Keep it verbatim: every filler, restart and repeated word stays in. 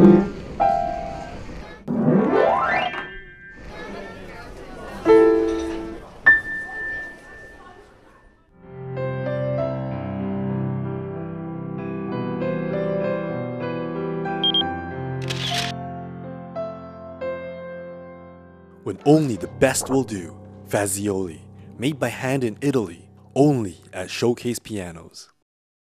When only the best will do, Fazioli, made by hand in Italy, only at Showcase Pianos.